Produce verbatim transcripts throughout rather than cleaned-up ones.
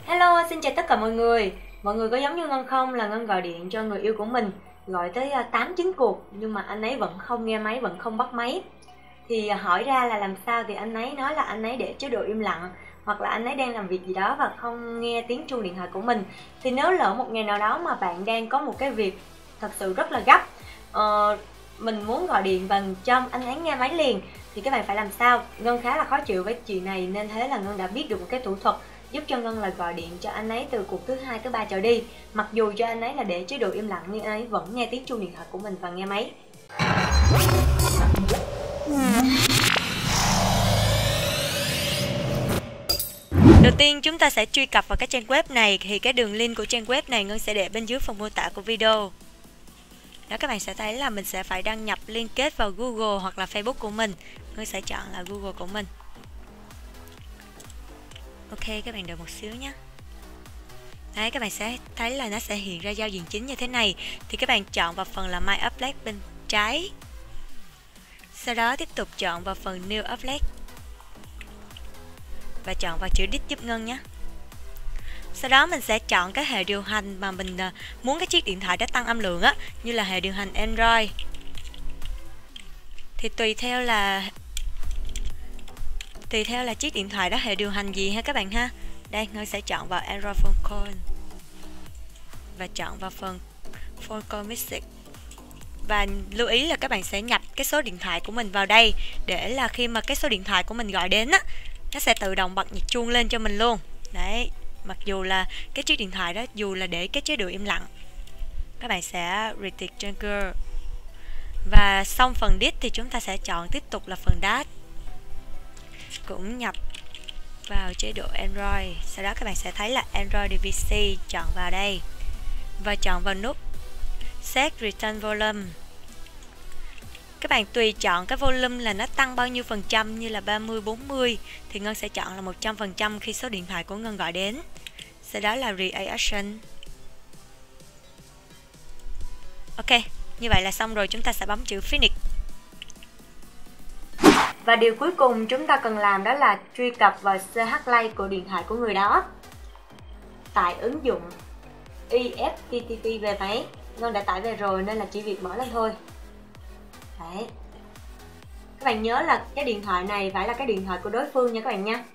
Hello, xin chào tất cả mọi người. Mọi người có giống như Ngân không, là Ngân gọi điện cho người yêu của mình, gọi tới tám chín cuộc nhưng mà anh ấy vẫn không nghe máy, vẫn không bắt máy. Thì hỏi ra là làm sao thì anh ấy nói là anh ấy để chế độ im lặng, hoặc là anh ấy đang làm việc gì đó và không nghe tiếng chuông điện thoại của mình. Thì nếu lỡ một ngày nào đó mà bạn đang có một cái việc thật sự rất là gấp, uh, mình muốn gọi điện và cho anh ấy nghe máy liền, thì các bạn phải làm sao? Ngân khá là khó chịu với chuyện này, nên thế là Ngân đã biết được một cái thủ thuật giúp cho Ngân là gọi điện cho anh ấy từ cuộc thứ hai thứ ba trở đi, mặc dù cho anh ấy là để chế độ im lặng nhưng anh ấy vẫn nghe tiếng chuông điện thoại của mình và nghe máy. Đầu tiên chúng ta sẽ truy cập vào cái trang web này, thì cái đường link của trang web này Ngân sẽ để bên dưới phần mô tả của video. Đó, các bạn sẽ thấy là mình sẽ phải đăng nhập liên kết vào Google hoặc là Facebook của mình. Ngân sẽ chọn là Google của mình. Ok, các bạn đợi một xíu nhé. Đấy, các bạn sẽ thấy là nó sẽ hiện ra giao diện chính như thế này. Thì các bạn chọn vào phần là My Update bên trái. Sau đó tiếp tục chọn vào phần New Update và chọn vào chữ Đít giúp Ngân nhé. Sau đó mình sẽ chọn cái hệ điều hành mà mình muốn cái chiếc điện thoại đó tăng âm lượng á, như là hệ điều hành Android. Thì tùy theo là Tùy theo là chiếc điện thoại đó hệ điều hành gì ha các bạn ha. Đây, Ngân sẽ chọn vào Android Phone Call và chọn vào phần Phone Call Music. Và lưu ý là các bạn sẽ nhập cái số điện thoại của mình vào đây, để là khi mà cái số điện thoại của mình gọi đến á, nó sẽ tự động bật nhạc chuông lên cho mình luôn. Đấy, mặc dù là cái chiếc điện thoại đó dù là để cái chế độ im lặng. Các bạn sẽ Retic Jungle. Và xong phần Dit thì chúng ta sẽ chọn tiếp tục là phần Dat, cũng nhập vào chế độ Android. Sau đó các bạn sẽ thấy là Android đê vê xê, chọn vào đây và chọn vào nút Set Return Volume. Các bạn tùy chọn cái volume là nó tăng bao nhiêu phần trăm, như là ba mươi, bốn mươi thì Ngân sẽ chọn là một trăm phần trăm khi số điện thoại của Ngân gọi đến. Sau đó là Reaction. Ok, như vậy là xong rồi, chúng ta sẽ bấm chữ Finish. Và điều cuối cùng chúng ta cần làm đó là truy cập vào xê hát Lite của điện thoại của người đó. Tải ứng dụng i ép tê tê pê về máy. Ngân đã tải về rồi nên là chỉ việc mở lên thôi. Đấy. Các bạn nhớ là cái điện thoại này phải là cái điện thoại của đối phương nha các bạn nha.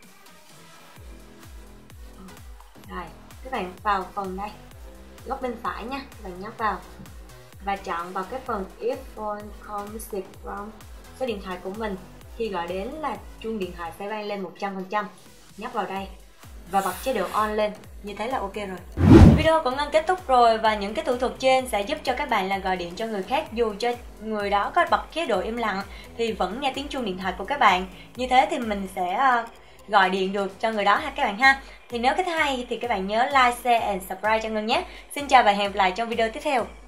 Rồi, các bạn vào phần đây, góc bên phải nha, các bạn nhấp vào và chọn vào cái phần Earphone Call Music from số điện thoại của mình. Khi gọi đến là chuông điện thoại sẽ vang lên một trăm phần trăm. Nhấp vào đây và bật chế độ on lên. Như thế là ok rồi. Video của Ngân kết thúc rồi, và những cái thủ thuật trên sẽ giúp cho các bạn là gọi điện cho người khác, dù cho người đó có bật chế độ im lặng thì vẫn nghe tiếng chuông điện thoại của các bạn. Như thế thì mình sẽ uh, gọi điện được cho người đó ha các bạn ha. Thì nếu cái hay thì các bạn nhớ like, share and subscribe cho Ngân nhé. Xin chào và hẹn gặp lại trong video tiếp theo.